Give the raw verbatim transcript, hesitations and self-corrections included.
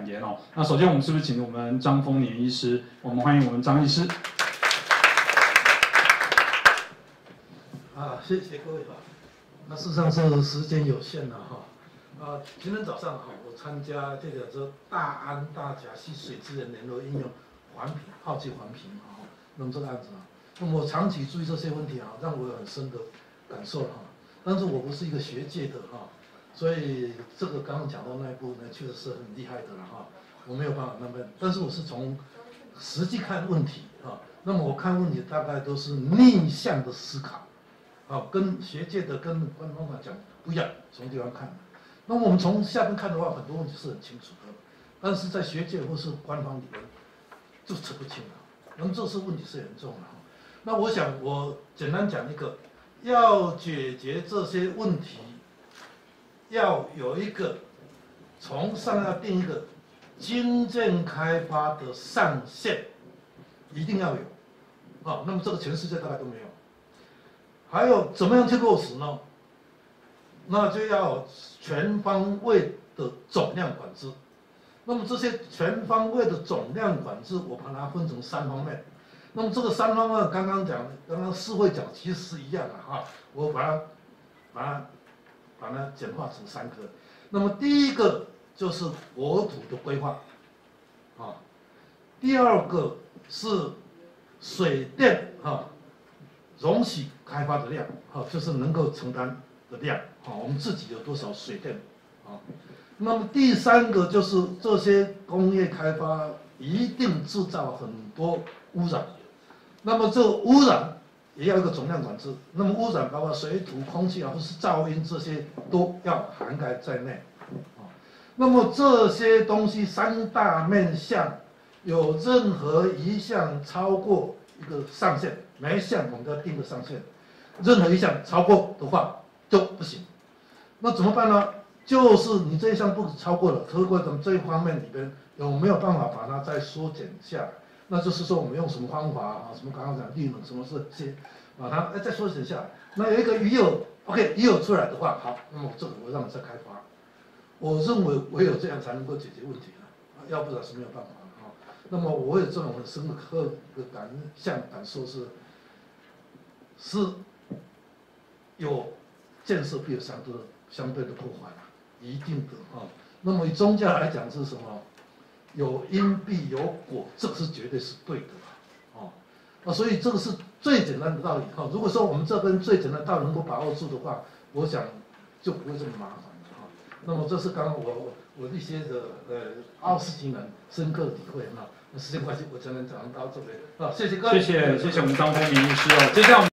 感言哦。那首先我们是不是请我们张丰年医师？我们欢迎我们张医师。 啊，谢谢各位哈。那事实上是时间有限了哈。啊，今天早上哈，我参加这个这大安大甲溪水资源联络应用环评泡剂环评啊，那么这个案子啊，那么我长期注意这些问题啊，让我有很深的感受哈。但是我不是一个学界的哈，所以这个刚刚讲到那一步呢，确实是很厉害的了哈。我没有办法那么，但是我是从实际看问题哈。那么我看问题大概都是逆向的思考。好，跟学界的跟官方法讲不一样，从地方看。那么我们从下边看的话，很多问题是很清楚的，但是在学界或是官方里面就扯不清了。那么这是问题是严重的。那我想我简单讲一个，要解决这些问题，要有一个从上要定一个经建开发的上限，一定要有。啊，那么这个全世界大概都没有。还有怎么样去落实呢？那就要全方位的总量管制。那么这些全方位的总量管制，我把它分成三方面。那么这个三方面刚刚讲，刚刚世卫讲其实是一样的哈，我把它把它把它简化成三个。那么第一个就是国土的规划，啊，第二个是水电啊。容许开发的量，哈，就是能够承担的量，好，我们自己有多少水电，啊，那么第三个就是这些工业开发一定制造很多污染，那么这个污染也要一个总量管制，那么污染包括水土空气啊，或是噪音这些都要涵盖在内，啊，那么这些东西三大面向，有任何一项超过一个上限。每一项我们都要定个上限，任何一项超过的话就不行。那怎么办呢？就是你这一项不超过了，超过咱们这一方面里边有没有办法把它再缩减下来？那就是说我们用什么方法啊？什么刚刚讲利润，什么是些，把它再缩减下来。那有一个鱼友 ，OK， 鱼友出来的话，好，那么这个我让你再开发。我认为唯有这样才能够解决问题了，要不然是没有办法的啊。那么我有这种很深刻的感想感受是。是有建设必有相对相对的破坏啦，一定的哈。那么以宗教来讲是什么？有因必有果，这个是绝对是对的啦，哦，那所以这个是最简单的道理哈。如果说我们这边最简单的道理能够把握住的话，我想就不会这么麻烦了哈。那么这是刚刚我我一些的呃奥斯汀人深刻的体会哈。那时间关系，我只能讲到这边啊，谢谢各位， 谢谢谢谢我们张丰年医师哦，接下来我们。